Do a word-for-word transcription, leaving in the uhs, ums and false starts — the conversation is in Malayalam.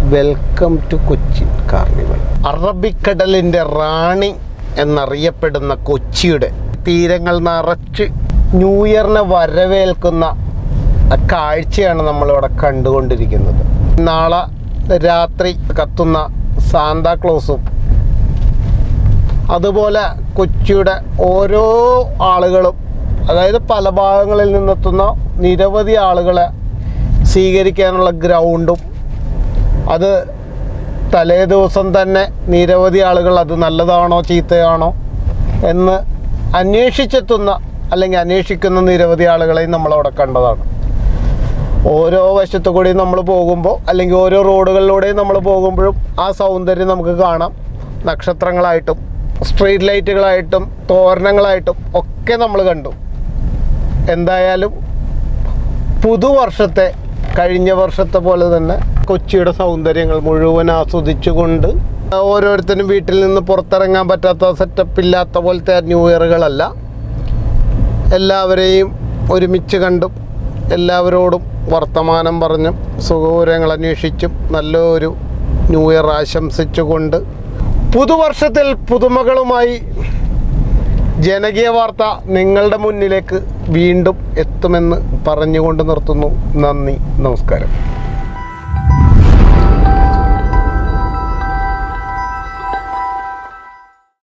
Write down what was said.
Welcome to Kochi carnival. അറബിക്കടലിൻ്റെ റാണി എന്നറിയപ്പെടുന്ന കൊച്ചിയുടെ തീരങ്ങൾ നിറച്ച് ന്യൂ ഇയറിനെ വരവേൽക്കുന്ന കാഴ്ചയാണ് നമ്മളിവിടെ കണ്ടുകൊണ്ടിരിക്കുന്നത്. നാളെ രാത്രി കത്തുന്ന സാന്താക്ലോസും അതുപോലെ കൊച്ചിയുടെ ഓരോ ആളുകളും, അതായത് പല ഭാഗങ്ങളിൽ നിന്നെത്തുന്ന നിരവധി ആളുകളെ സ്വീകരിക്കാനുള്ള ഗ്രൗണ്ടും, അത് തലേ ദിവസം തന്നെ നിരവധി ആളുകൾ അത് നല്ലതാണോ ചീത്തയാണോ എന്ന് അന്വേഷിച്ചെത്തുന്ന അല്ലെങ്കിൽ അന്വേഷിക്കുന്ന നിരവധി ആളുകളെയും നമ്മളവിടെ കണ്ടതാണ്. ഓരോ വശത്തു കൂടിയും നമ്മൾ പോകുമ്പോൾ അല്ലെങ്കിൽ ഓരോ റോഡുകളിലൂടെയും നമ്മൾ പോകുമ്പോഴും ആ സൗന്ദര്യം നമുക്ക് കാണാം. നക്ഷത്രങ്ങളായിട്ടും സ്ട്രീറ്റ് ലൈറ്റുകളായിട്ടും തോരണങ്ങളായിട്ടും ഒക്കെ നമ്മൾ കണ്ടു. എന്തായാലും പുതുവർഷത്തെ കഴിഞ്ഞ വർഷത്തെ പോലെ തന്നെ കൊച്ചിയുടെ സൗന്ദര്യങ്ങൾ മുഴുവൻ ആസ്വദിച്ചുകൊണ്ട്, ഓരോരുത്തരും വീട്ടിൽ നിന്ന് പുറത്തിറങ്ങാൻ പറ്റാത്ത സെറ്റപ്പില്ലാത്ത പോലത്തെ ന്യൂ ഇയറുകളല്ല, എല്ലാവരെയും ഒരുമിച്ച് കണ്ടും എല്ലാവരോടും വർത്തമാനം പറഞ്ഞും സുഖവിവരങ്ങൾ അന്വേഷിച്ചും നല്ലൊരു ന്യൂ ഇയർ ആശംസിച്ചുകൊണ്ട് പുതുവർഷത്തിൽ പുതുമകളുമായി ജനകീയ വാർത്ത നിങ്ങളുടെ മുന്നിലേക്ക് വീണ്ടും എത്തുമെന്ന് പറഞ്ഞുകൊണ്ട് നിർത്തുന്നു. നന്ദി, നമസ്കാരം.